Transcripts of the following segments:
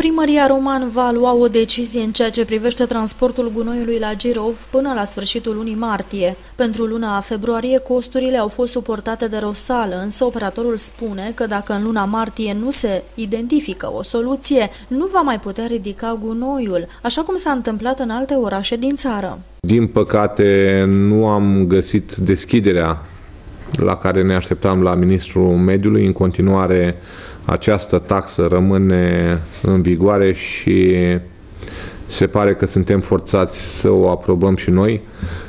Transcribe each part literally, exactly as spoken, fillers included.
Primăria Roman va lua o decizie în ceea ce privește transportul gunoiului la Girov până la sfârșitul lunii martie. Pentru luna februarie, costurile au fost suportate de Rosală, însă operatorul spune că dacă în luna martie nu se identifică o soluție, nu va mai putea ridica gunoiul, așa cum s-a întâmplat în alte orașe din țară. Din păcate, nu am găsit deschiderea la care ne așteptam la Ministrul Mediului. În continuare, această taxă rămâne în vigoare și se pare că suntem forțați să o aprobăm și noi.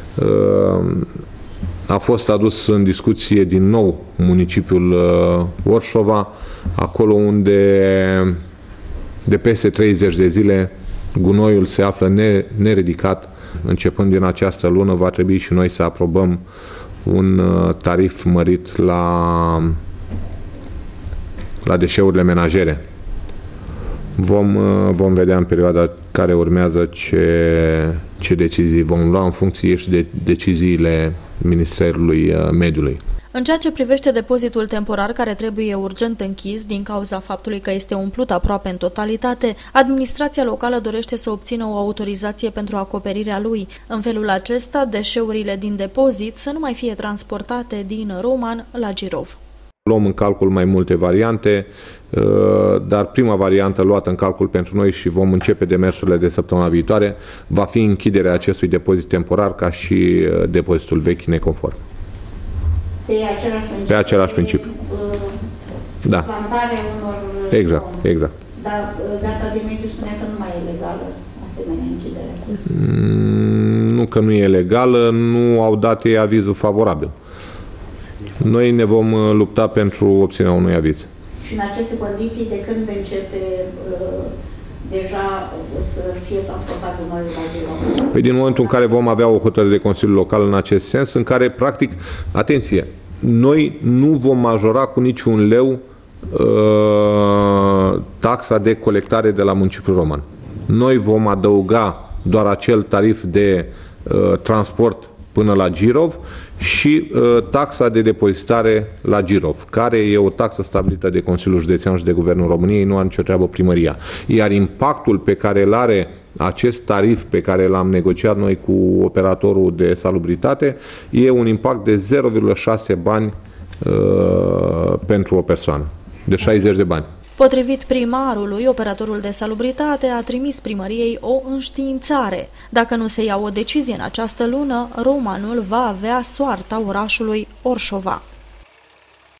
A fost adus în discuție din nou municipiul Orșova, acolo unde de peste treizeci de zile gunoiul se află neredicat. Începând din această lună va trebui și noi să aprobăm un tarif mărit la la deșeurile menajere. Vom, vom vedea în perioada care urmează ce, ce decizii vom lua în funcție și de deciziile Ministerului Mediului. În ceea ce privește depozitul temporar care trebuie urgent închis din cauza faptului că este umplut aproape în totalitate, administrația locală dorește să obțină o autorizație pentru acoperirea lui. În felul acesta, deșeurile din depozit să nu mai fie transportate din Roman la Girov. Luăm în calcul mai multe variante, dar prima variantă luată în calcul pentru noi și vom începe demersurile de săptămâna viitoare va fi închiderea acestui depozit temporar ca și depozitul vechi neconform. Pe același principiu? Pe același principiu. Da. Plantarea unor... Exact, exact. Dar Garda de Mediu spune că nu mai e legală asemenea închidere. Nu că nu e legală, nu au dat ei avizul favorabil. Noi ne vom lupta pentru obținerea unui aviz. Și în aceste condiții, de când începe uh, deja să fie transportat gunoiul la Girov? Păi din momentul în care vom avea o hotărâre de Consiliul Local în acest sens, în care, practic, atenție, noi nu vom majora cu niciun leu uh, taxa de colectare de la municipiul Roman. Noi vom adăuga doar acel tarif de uh, transport până la Girov și uh, taxa de depozitare la Girov, care e o taxă stabilită de Consiliul Județean și de Guvernul României, nu are nicio treabă primăria. Iar impactul pe care îl are acest tarif pe care l-am negociat noi cu operatorul de salubritate e un impact de zero virgulă șase bani uh, pentru o persoană, de șaizeci de bani. Potrivit primarului, operatorul de salubritate a trimis primăriei o înștiințare. Dacă nu se ia o decizie în această lună, Romanul va avea soarta orașului Orșova.